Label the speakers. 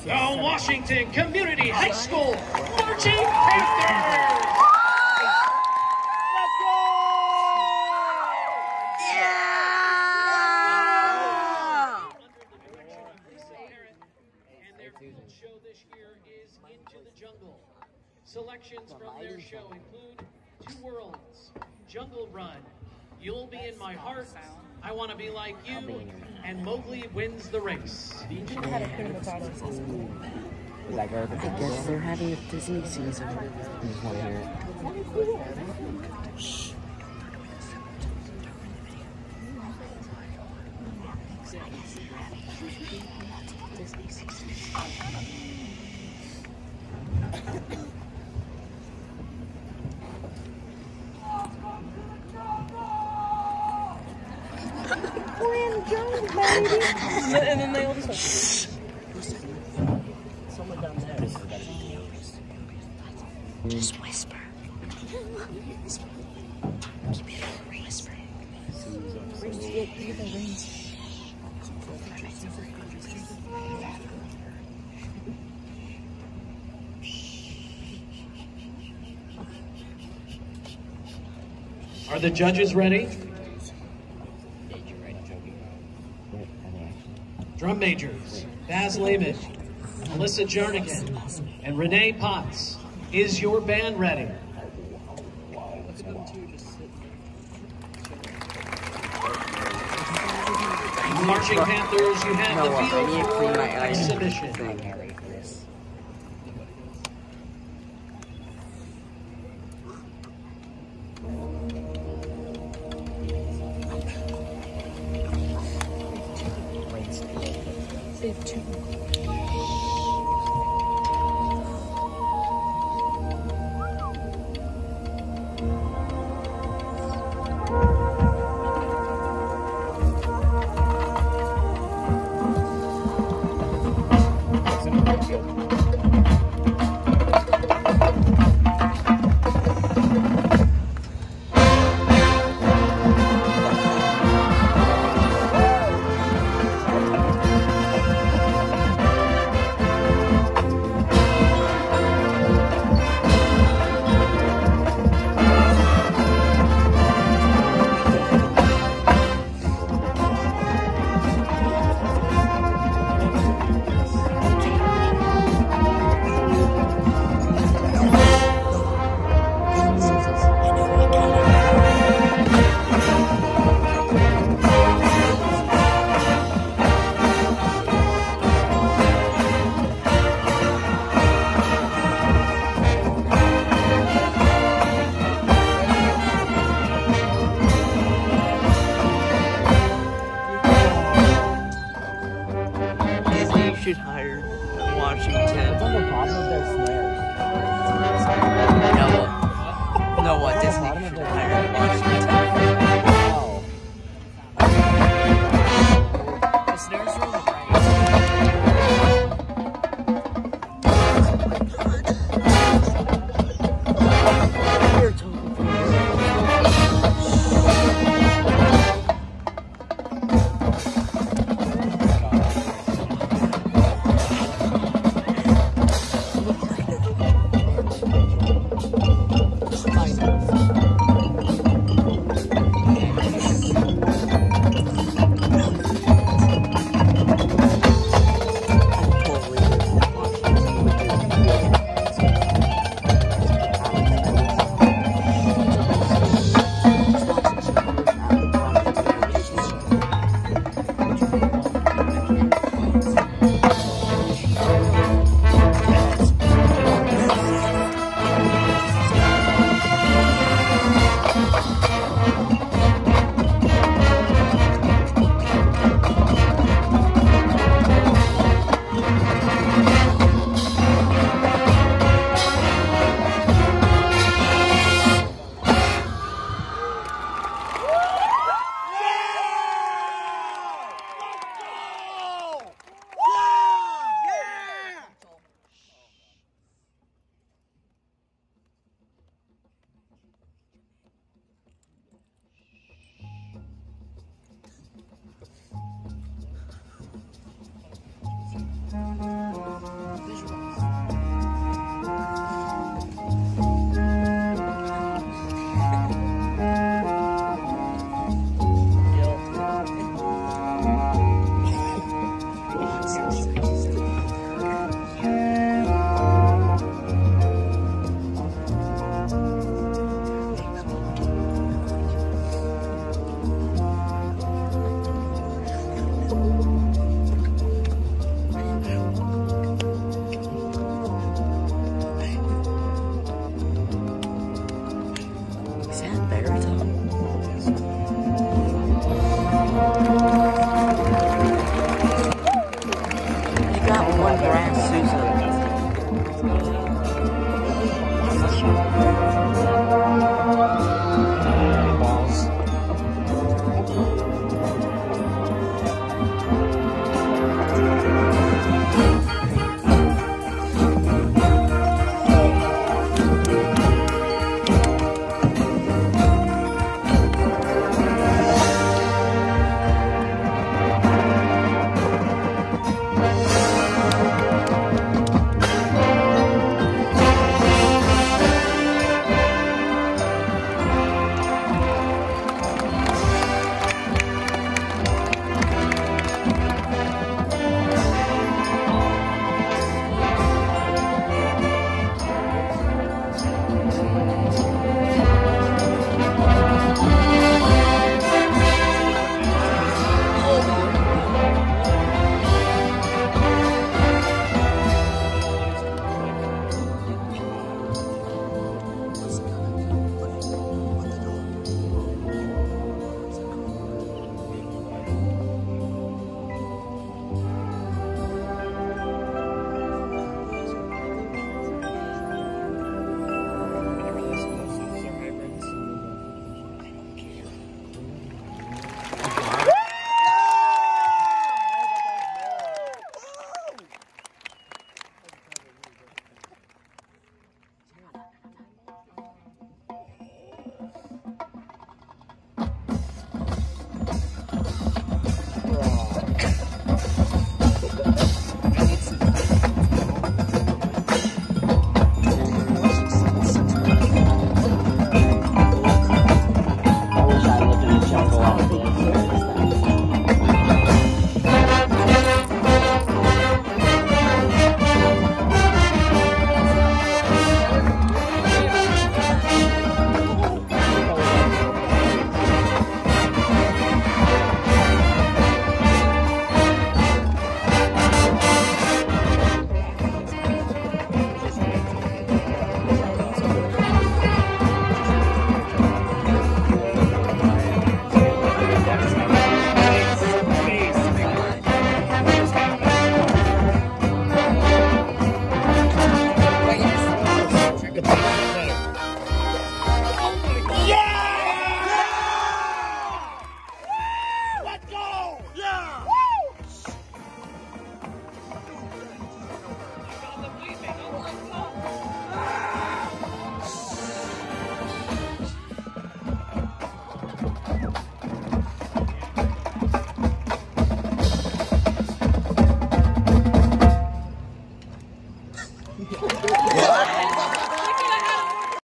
Speaker 1: The Washington Community High School Marching Panthers!
Speaker 2: Let's go!
Speaker 1: Yeah! And their show this year is Into the Jungle. Selections from their show include Two Worlds, Jungle Run, You'll Be in My Heart, I Want to Be Like You, and Mowgli Wins the Race.
Speaker 3: I guess they're having a Disney season.
Speaker 2: And then they all just like, someone down there.
Speaker 3: Just whisper. Keep it whispering.
Speaker 1: Are the judges ready? Drum majors, Baz Lehman, Melissa Jernigan, and Renee Potts. Is your band ready? Marching Panthers, you have the field for exhibition.
Speaker 3: Should hire Washington.
Speaker 2: What's on the bottom of their snares?
Speaker 3: No, what Disney should hire Washington.
Speaker 2: The snares are on the ground.
Speaker 3: Is that baritone? They got one grass Susan.